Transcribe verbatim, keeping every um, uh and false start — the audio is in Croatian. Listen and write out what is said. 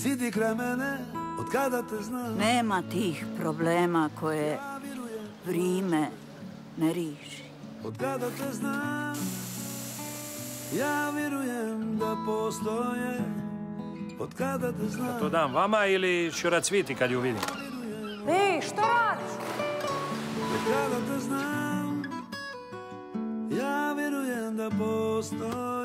si ti kraj mene, od kada te znam. Nema tih problema koje vrime ne riši. Od kada te znam, ja vjerujem da postoje. Od kada te znam. To dam vama ili ću racviti kad ju vidim? Ej, što radiš? Od kada te znam, ja vjerujem da postoje.